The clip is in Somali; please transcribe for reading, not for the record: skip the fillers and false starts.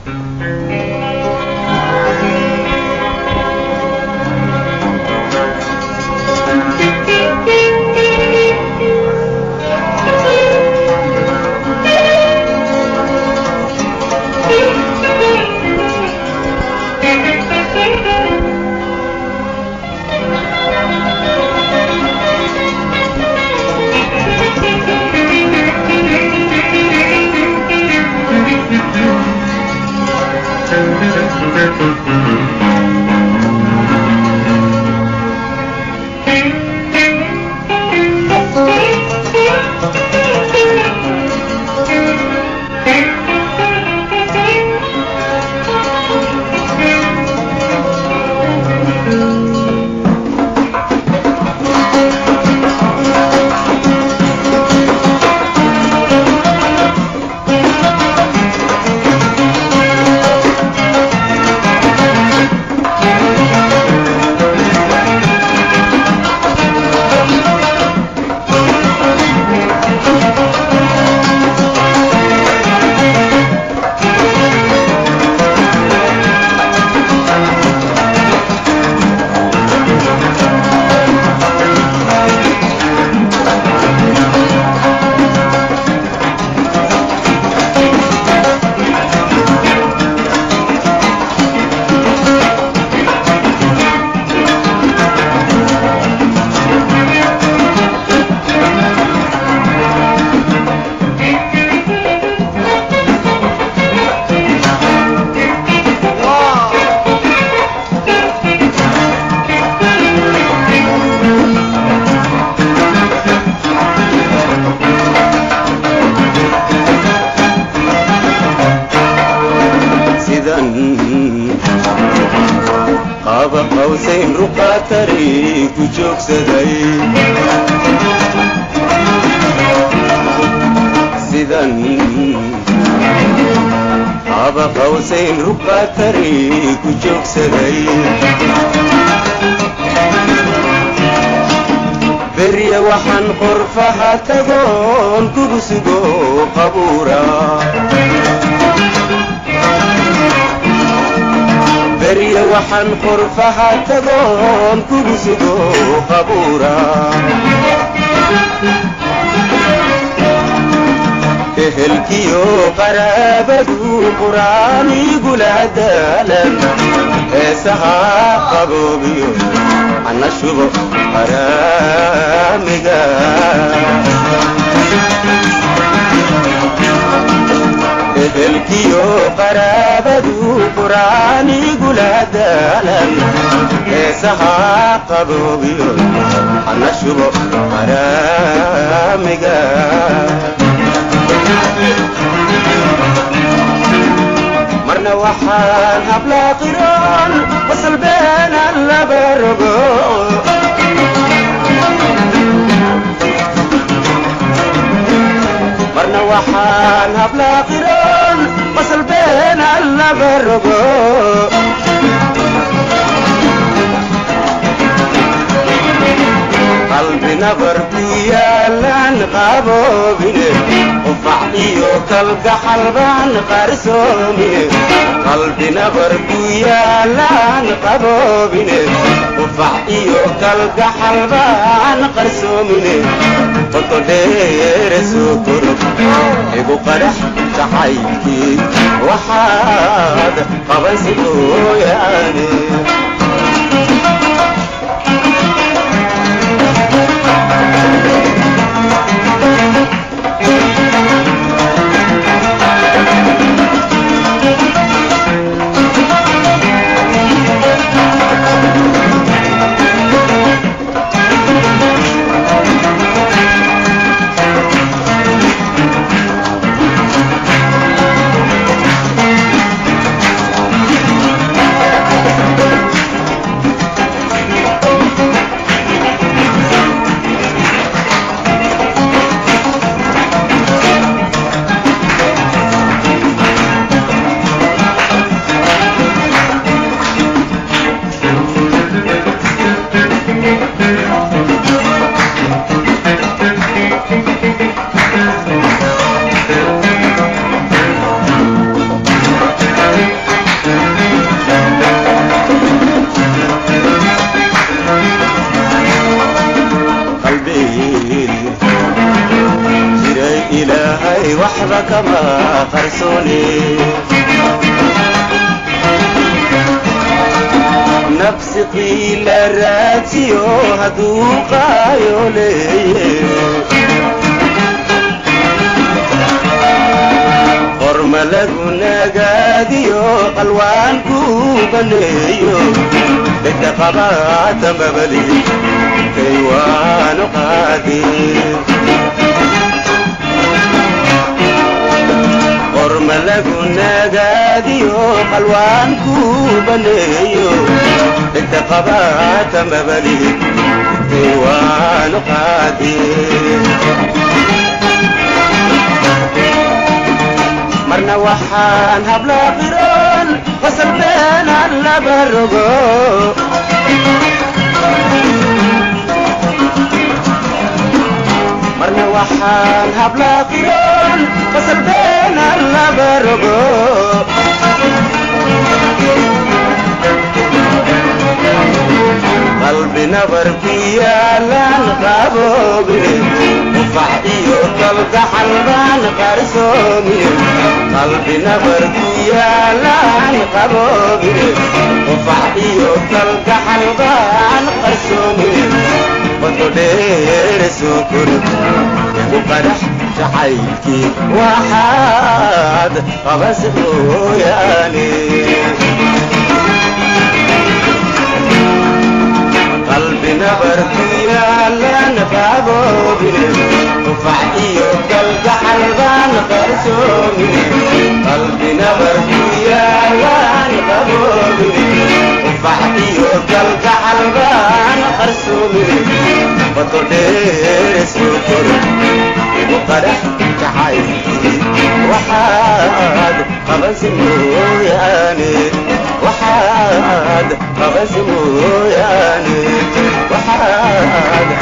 قوسين رقاتري كجوك سداي سيدان قوسين رقاتري كجوك سداي بريا وحن قرفها تقول كبسقو قبورا بريا وحن قرفها تقول كبسقو قبورا اهلكيو قرابدو قرآن يقول عدالا اسها قبوبيو عنا شبو قرامقا اهلكيو قرابدو قرآن يقول عدالا اسها قبوبيو عنا شبو قرامقا مرنا وحان هبلا قران وصل بين اللبرقو مرنا وحان هبلا قران وصل بين اللبرقو قلبنا بركيا لان قابو بني وفعليو كالقى حلبان قرسومي قلبنا بركيا لان قابو بني وفعليو كالقى حلبان قرسومي قلتو دير سكر ابو قرح تحيكي وحاد قبسكو يعني yahay waxba kama qarsooni nafsi qiila raatiyo hadduu qaayo leeye qorma lagu nagaadiyo qalwaan ku baneeyo cidda qabaata mabali kay waanu qaadin qorma lagu nagaadiyo qalwaan ku baneeyo cidda qabaata mabali kay waanu qaadin marna waxaan habla qiroon qasal beenaan laba rogo marna waxaan habla qiroon qasal beenaan laba rogo qalbi nabar ku yaalaan qaboobin qufac iyo kalgacal baan qarsoomin qalbi nabar ku yaalaan qaboobin qufac iyo kalgacal baan qarsoomin wado dheer soo korin ku qarax jacaylkii waxaad qabas mooyaane qalbi nabar ku yaalaan qaboobin qufac iyo kalgacal baan qarsoomin qalbi nabar ku yaalaan qaboobin qufac iyo kalgacal baan qarsoomin wado dheer soo korin ku qarax jacaylkii waxaad qabas mooyaane waxaad qabas mooyaane waxaad